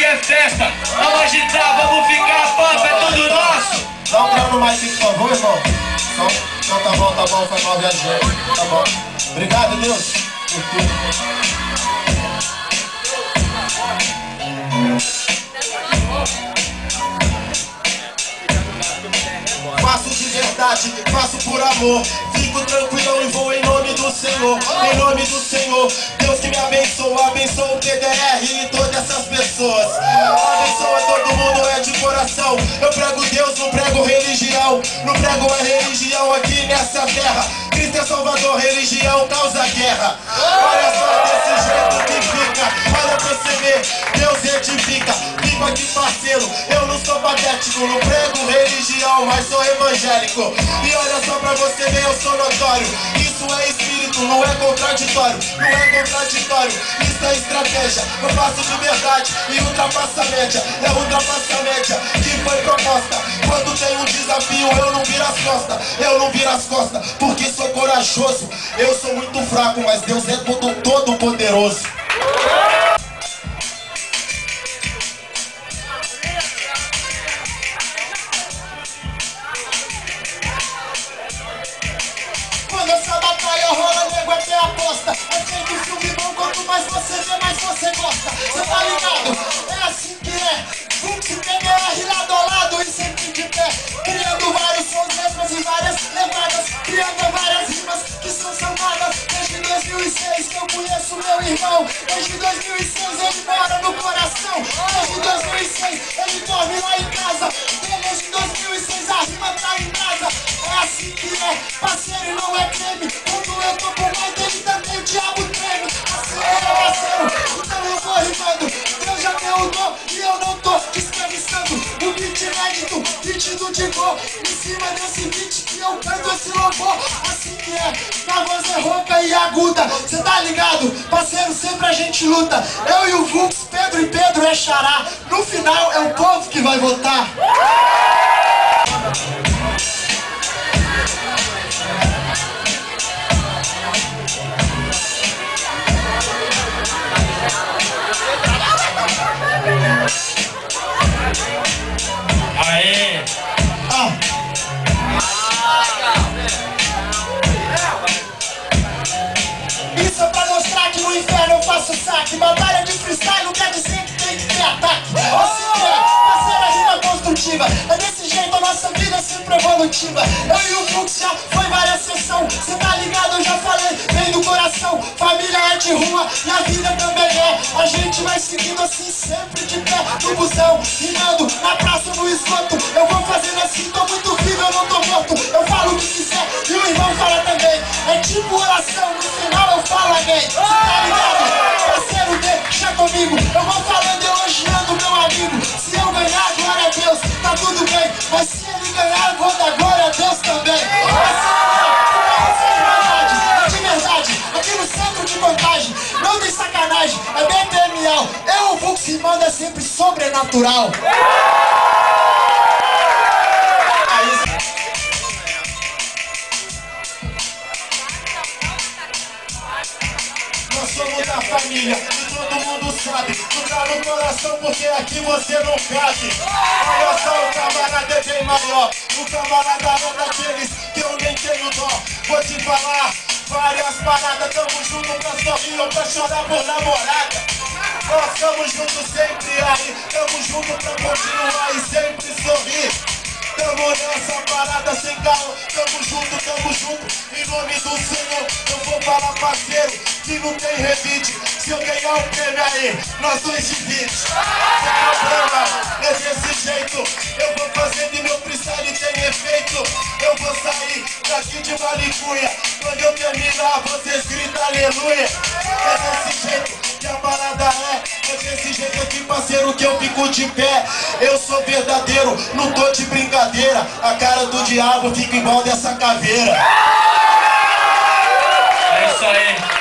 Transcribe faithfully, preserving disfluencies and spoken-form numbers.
aqui é festa. Vamos agitar, vamos ficar papo, é tudo nosso. Dá um pra pro mais por favor, irmão. Só, então tá bom, tá bom, foi mal, viajei. Tá bom. Obrigado, Deus, por tudo. Faço de verdade, faço por amor. Fico tranquilão e vou em nome do Senhor. Em nome do Senhor, Deus que me abençoa. Abençoa o P D R e todas essas pessoas. Abençoa todo mundo, é de coração. Eu prego Deus, não prego religião. Não prego a religião aqui nessa terra. Cristo é Salvador, religião causa guerra. Olha só desse jeito que fica. Olha pra você ver, Deus edifica. Vivo aqui parceiro, eu não sou patético. Não prego religião, mas sou evangélico. E olha só pra você ver, eu sou notório. Isso é espírito, não é contraditório. Não é contraditório, isso é estratégia. Eu faço de verdade e ultrapassa a média. É ultrapassa a média que foi proposta. Quando tem um desafio eu não viro as costas. Eu não viro as costas porque sou corajoso. Eu sou muito fraco, mas Deus é todo, todo poderoso. Quando essa batalha rola, nego até aposta. É feito filme bom, quanto mais você vê, mais você gosta. Cê tá ligado? É assim que é. Vux e P D R lado a lado e sempre de pé. Criando vários sons, letras e várias levadas. Criando várias rimas que são salvadas. Desde dois mil e seis que eu conheço meu irmão. Desde dois mil e seis ele mora no coração. Desde dois mil e seis ele dorme lá em casa. Desde dois mil e seis a rima tá em casa. É assim que é, parceiro, e não é creme. Quando eu tô com mais dele também o diabo treme. Assim é, parceiro, então eu vou rimando. Deus já deu o dom e eu não tô escravizando. O beat inédito, beat do Digor. Em cima desse beat que eu canto esse louvor. Assim que é, minha voz é rouca e aguda. Cê tá ligado? Parceiro, sempre a gente luta. Eu e o Vux, Pedro e Pedro é xará. No final é o povo que vai votar. Aê! Ah. Isso é pra mostrar que no inferno eu faço saque. Batalha de freestyle não quer dizer que tem que ter ataque. Assim é, parceira, rima construtiva. É desse jeito a nossa vida é sempre evolutiva. Eu e o Vux já foi várias sessões. Cê tá ligado, eu já falei, vem do coração. Família é de rua e a vida também é. A gente vai seguindo assim sempre de pé no busão, rimando na praça ou no esgoto. Eu vou fazendo assim, tô muito vivo, eu não tô morto. Eu falo o que quiser e o irmão fala também. É tipo oração, no final eu falo amém. Cê tá ligado? Parceiro, deixa comigo. Eu vou falando, elogiando meu amigo. Se eu ganhar, glória a Deus, tá tudo bem. Mas se ele ganhar, eu vou dar glória a Deus também. É de verdade, aqui no centro de vantagem. Não tem sacanagem, é B P M L. Eu, o Vux rimando é sempre sobrenatural. Nós somos da família e todo mundo sabe. Tu tá no coração porque aqui você não cabe. Olha só, o camarada é bem maior. O camarada é daqueles que eu nem tenho dó. Vou te falar várias paradas. Tamo junto pra sorrir ou pra chorar por namorada. Nós tamo junto sempre aí. Tamo junto pra continuar e sempre sorrir. Tamo nessa parada sem carro. Tamo junto, tamo junto. Em nome do Senhor eu vou falar, parceiro, que não tem revide. Se eu ganhar um prêmio aí, nós dois dividimos. Sem problema, é desse jeito. Eu vou fazendo e meu freestyle tem efeito. Eu vou sair daqui de Malicuia. Quando eu terminar, vocês gritam aleluia. É desse jeito que a parada é. É desse jeito aqui, parceiro, que eu fico de pé. Eu sou verdadeiro, não tô de brincadeira. A cara do diabo fica igual dessa caveira. É isso aí.